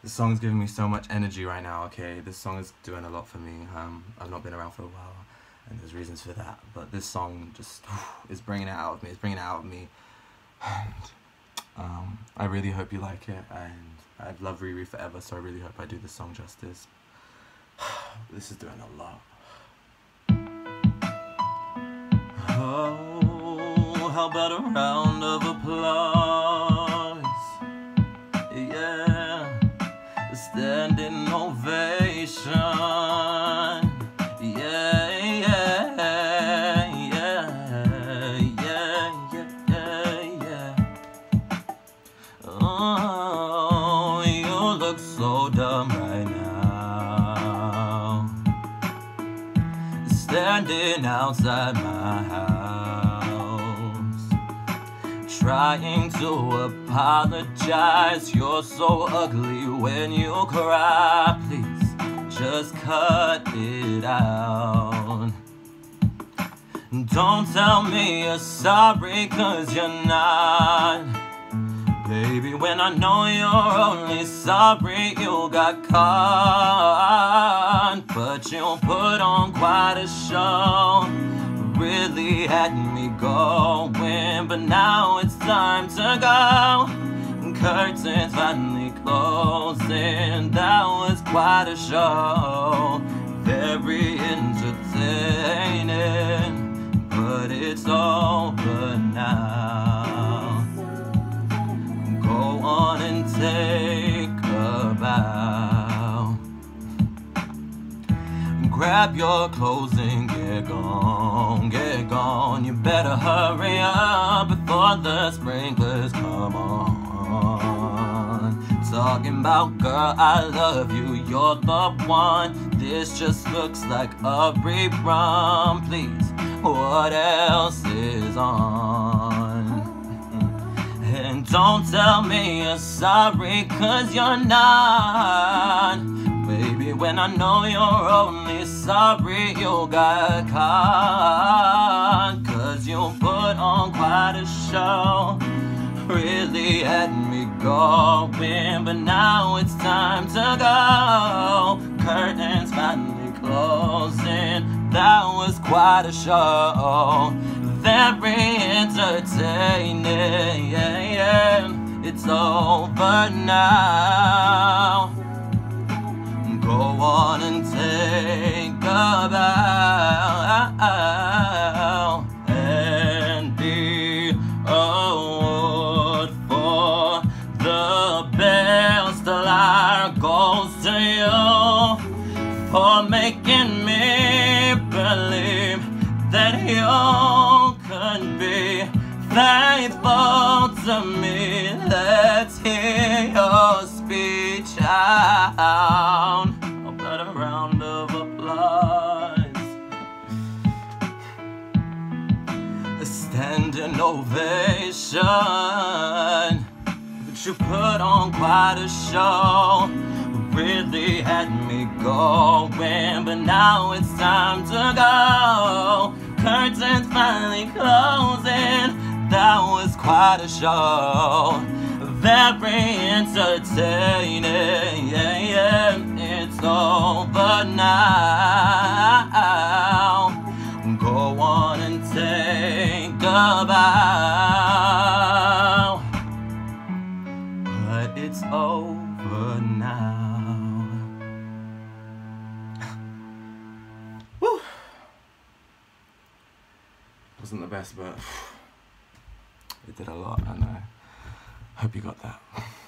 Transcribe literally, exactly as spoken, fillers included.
This song's giving me so much energy right now, okay? This song is doing a lot for me. Um, I've not been around for a while, and there's reasons for that. But this song just is bringing it out of me. It's bringing it out of me. And um, I really hope you like it. And I've loved Riri forever, so I really hope I do this song justice. This is doing a lot. Oh, how about a round of applause? Yeah, a standing ovation. Yeah, yeah, yeah, yeah, yeah, yeah. Oh, you look so dumb right now, standing outside my house, trying to apologize. You're so ugly when you cry. Please, just cut it out. Don't tell me you're sorry, cause you're not. Baby, when I know you're only sorry you got caught. But you put on quite a show, really had me going. But now it's time to go, curtains finally closing. That was quite a show, very entertaining, but it's over now. Go on and take a bow. Grab your clothes and get gone, get gone. You better hurry up before the sprinklers come on. Talking about, girl, I love you, you're the one. This just looks like a rerun. Please, what else is on? And don't tell me you're sorry, cause you're not. Baby, when I know you're only sorry you got caught. Cause you put on quite a show, really had me going. But now it's time to go, curtains finally closing. That was quite a show, very entertaining. Yeah, yeah. It's over now. Go on and take a bow. And the award for the best liar goes to you, for making me believe that you could be faithful to me. Let's hear your speech out. I'll put a round of applause. A standing ovation. But you put on quite a show, really had me going. But now it's time to go, curtains finally closing. That was quite a show, very entertaining. Yeah, yeah. It's over now. Go on and take a bow. But it's over now. Woo. Wasn't the best, but it did a lot, and I hope you got that.